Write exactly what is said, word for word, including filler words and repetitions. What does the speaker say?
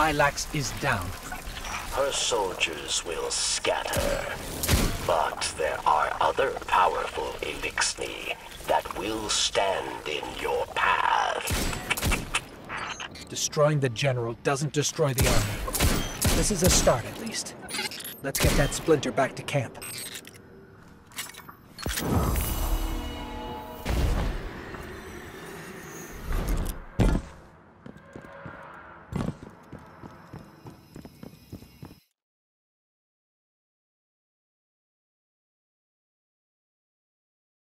Lilax is down. Her soldiers will scatter. But there are other powerful Elixni that will stand in your path. Destroying the general doesn't destroy the army. This is a start, at least. Let's get that splinter back to camp.